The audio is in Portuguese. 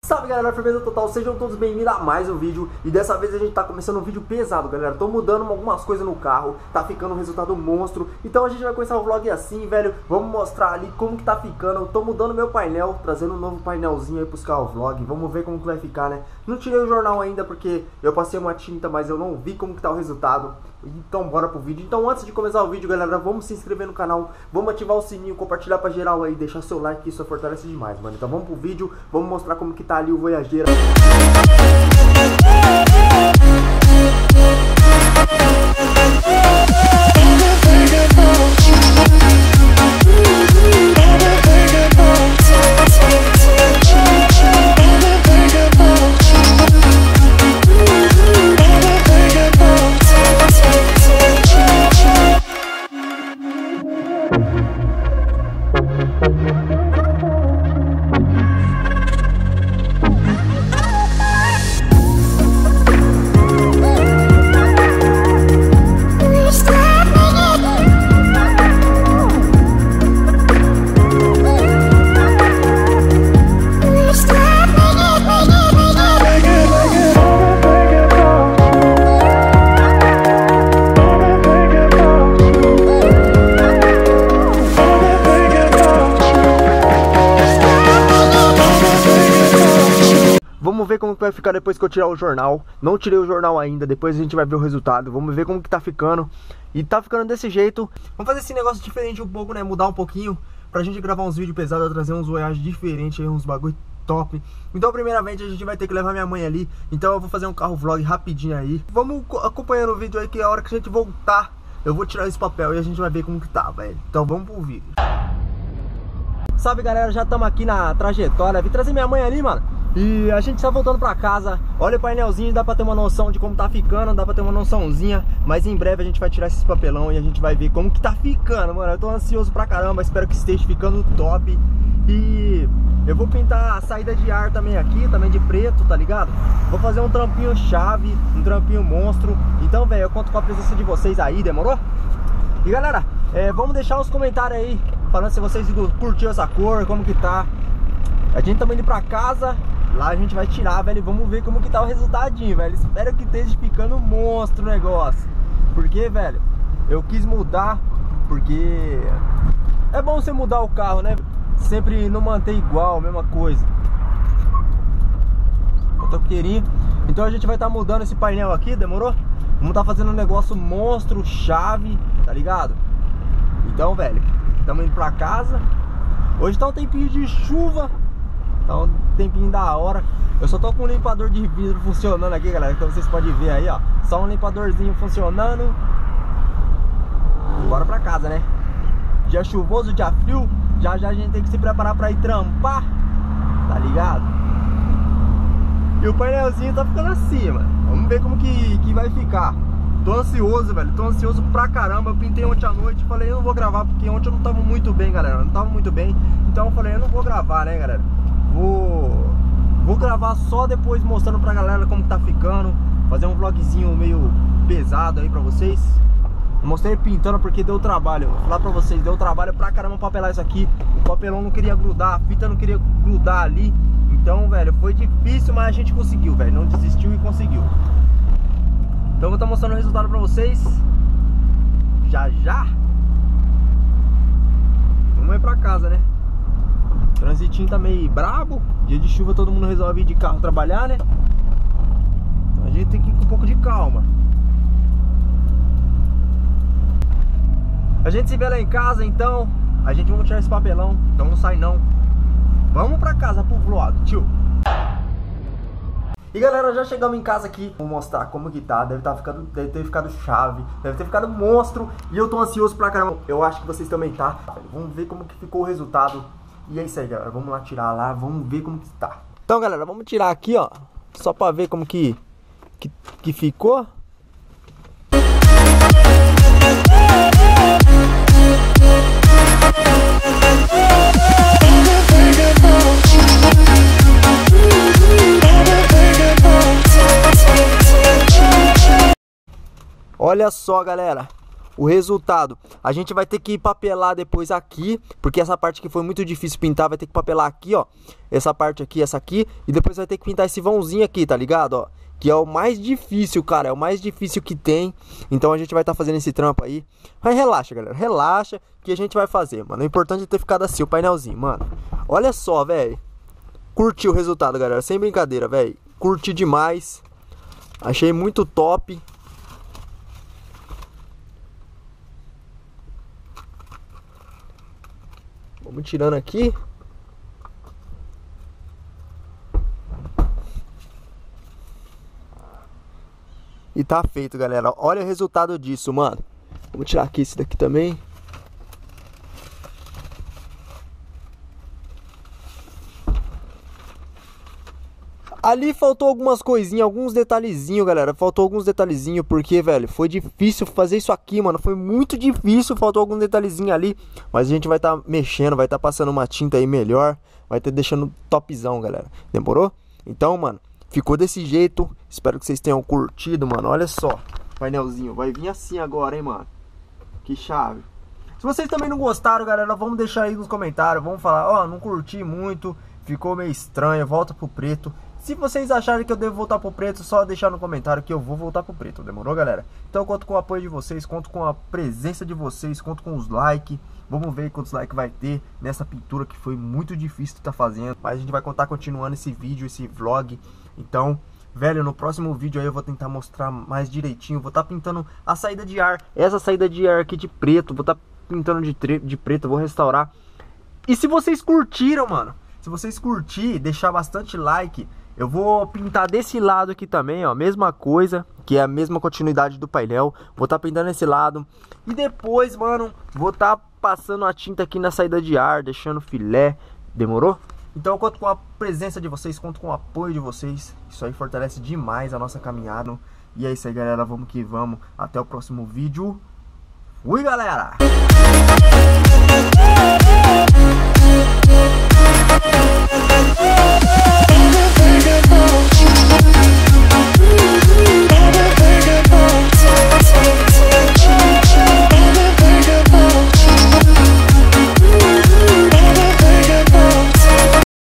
Salve galera, firmeza total, sejam todos bem-vindos a mais um vídeo. E dessa vez a gente tá começando um vídeo pesado, galera. Tô mudando algumas coisas no carro, tá ficando um resultado monstro. Então a gente vai começar o vlog assim, velho. Vamos mostrar ali como que tá ficando. Eu tô mudando meu painel, trazendo um novo painelzinho aí pros carros vlog. Vamos ver como que vai ficar, né? Não tirei o jornal ainda porque eu passei uma tinta, mas eu não vi como que tá o resultado. Então bora pro vídeo. Então antes de começar o vídeo, galera, vamos se inscrever no canal, vamos ativar o sininho, compartilhar pra geral aí, deixar seu like, que isso fortalece demais, mano. Então vamos pro vídeo, vamos mostrar como que tá ali o Voyageira. Vamos ver como que vai ficar depois que eu tirar o jornal. Não tirei o jornal ainda, depois a gente vai ver o resultado. Vamos ver como que tá ficando. E tá ficando desse jeito. Vamos fazer esse negócio diferente um pouco, né? Mudar um pouquinho pra gente gravar uns vídeos pesados, trazer uns voyages diferentes aí, uns bagulho top. Então primeiramente a gente vai ter que levar minha mãe ali. Então eu vou fazer um carro vlog rapidinho aí. Vamos acompanhando o vídeo aí, que a hora que a gente voltar eu vou tirar esse papel e a gente vai ver como que tá, velho. Então vamos pro vídeo. Salve galera, já estamos aqui na trajetória. Vim trazer minha mãe ali, mano. E a gente tá voltando pra casa. Olha o painelzinho, dá pra ter uma noção de como tá ficando. Dá pra ter uma noçãozinha. Mas em breve a gente vai tirar esses papelão e a gente vai ver como que tá ficando, mano. Eu tô ansioso pra caramba, espero que esteja ficando top. E eu vou pintar a saída de ar também aqui, também de preto, tá ligado? Vou fazer um trampinho chave, um trampinho monstro. Então, velho, eu conto com a presença de vocês aí, demorou? E galera, vamos deixar os comentários aí falando se vocês curtiram essa cor, como que tá. A gente tá indo pra casa. Lá a gente vai tirar, velho, vamos ver como que tá o resultadinho, velho. Espero que esteja ficando monstro o negócio. Porque, velho, eu quis mudar, porque é bom você mudar o carro, né? Sempre não manter igual, a mesma coisa. Motoqueirinho. Então a gente vai estar mudando esse painel aqui, demorou? Vamos estar fazendo um negócio monstro, chave, tá ligado? Então, velho, estamos indo pra casa. Hoje tá um tempinho de chuva. Tá um tempinho da hora. Eu só tô com um limpador de vidro funcionando aqui, galera. Como vocês podem ver aí, ó. Só um limpadorzinho funcionando. Bora pra casa, né? Dia chuvoso, dia frio. Já a gente tem que se preparar pra ir trampar. Tá ligado? E o painelzinho tá ficando assim, mano. Vamos ver como que vai ficar. Tô ansioso, velho. Tô ansioso pra caramba. Eu pintei ontem à noite. Falei, eu não vou gravar porque ontem eu não tava muito bem, galera. Não tava muito bem. Então eu falei, eu não vou gravar, né, galera? Vou gravar só depois mostrando pra galera como que tá ficando. Fazer um vlogzinho meio pesado aí pra vocês. Mostrei pintando porque deu trabalho. Vou falar pra vocês, deu trabalho pra caramba papelar isso aqui. O papelão não queria grudar, a fita não queria grudar ali. Então, velho, foi difícil, mas a gente conseguiu, velho. Não desistiu e conseguiu. Então eu vou estar mostrando o resultado pra vocês já já. Vamos ir pra casa, né? O transitinho tá meio brabo. Dia de chuva todo mundo resolve ir de carro trabalhar, né? Então a gente tem que ir com um pouco de calma. A gente se vê lá em casa, então. A gente vai tirar esse papelão. Então não sai não. Vamos pra casa pro vlog, tio. E galera, já chegamos em casa aqui. Vou mostrar como que tá. Deve ter ficado chave. Deve ter ficado monstro. E eu tô ansioso pra caramba. Eu acho que vocês também tá. Vamos ver como que ficou o resultado. E é isso aí, galera. Vamos lá tirar lá. Vamos ver como que tá. Então, galera, vamos tirar aqui, ó. Só pra ver como que ficou. Olha só, galera. o resultado. A gente vai ter que papelar depois aqui, porque essa parte que foi muito difícil pintar, vai ter que papelar aqui, ó. Essa parte aqui, essa aqui, e depois vai ter que pintar esse vãozinho aqui, tá ligado, ó? Que é o mais difícil, cara, é o mais difícil que tem. Então a gente vai estar fazendo esse trampo aí. Mas relaxa, galera, relaxa que a gente vai fazer, mano. O importante é ter ficado assim, o painelzinho, mano. Olha só, velho. Curti o resultado, galera, sem brincadeira, velho. Curti demais. Achei muito top. Vamos tirando aqui. E tá feito, galera. Olha o resultado disso, mano. Vamos tirar aqui esse daqui também. Ali faltou algumas coisinhas, alguns detalhezinhos, galera. Faltou alguns detalhezinhos, porque, velho, foi difícil fazer isso aqui, mano. Foi muito difícil, faltou algum detalhezinho ali. Mas a gente vai estar mexendo, vai estar passando uma tinta aí melhor. Vai estar deixando topzão, galera. Demorou? Então, mano, ficou desse jeito. Espero que vocês tenham curtido, mano. Olha só, painelzinho. Vai vir assim agora, hein, mano. Que chave. Se vocês também não gostaram, galera, vamos deixar aí nos comentários. Vamos falar, ó, não curti muito. Ficou meio estranho, volta pro preto. Se vocês acharem que eu devo voltar pro preto, só deixar no comentário que eu vou voltar pro preto. Demorou, galera? Então eu conto com o apoio de vocês, conto com a presença de vocês, conto com os likes. Vamos ver quantos likes vai ter nessa pintura que foi muito difícil de estar fazendo. Mas a gente vai contar continuando esse vídeo, esse vlog. Então, velho, no próximo vídeo aí eu vou tentar mostrar mais direitinho. Vou estar pintando a saída de ar. Essa saída de ar aqui de preto. Vou estar pintando de preto, vou restaurar. E se vocês curtiram, mano, se vocês curtirem, deixar bastante like, eu vou pintar desse lado aqui também, ó, mesma coisa, que é a mesma continuidade do painel. Vou estar pintando esse lado. E depois, mano, vou estar passando a tinta aqui na saída de ar, deixando filé. Demorou? Então eu conto com a presença de vocês, conto com o apoio de vocês. Isso aí fortalece demais a nossa caminhada. E é isso aí, galera, vamos que vamos. Até o próximo vídeo. Fui, galera!